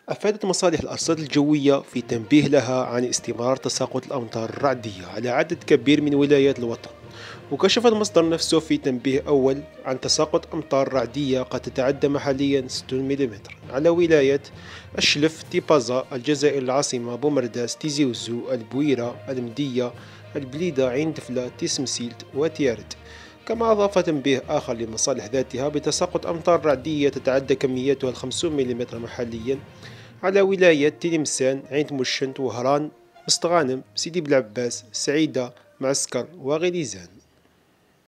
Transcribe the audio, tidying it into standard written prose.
أفادت مصالح الأرصاد الجوية في تنبيه لها عن استمرار تساقط الأمطار الرعدية على عدد كبير من ولايات الوطن. وكشف المصدر نفسه في تنبيه أول عن تساقط أمطار رعدية قد تتعدى محليا 60 ملم على ولاية الشلف، تيبازا، الجزائر، العاصمة، بومرداس، تيزي وزو، البويرة، المدية، البليدة، عين دفلة، تيسمسيلت وتيارت. كما أضاف تنبيه آخر لمصالح ذاتها بتساقط أمطار رعدية تتعدى كمياتها 50 ملم محليا على ولاية تلمسان، عين مشنت، وهران، مستغانم، سيدي بلعباس، سعيدة، معسكر وغليزان.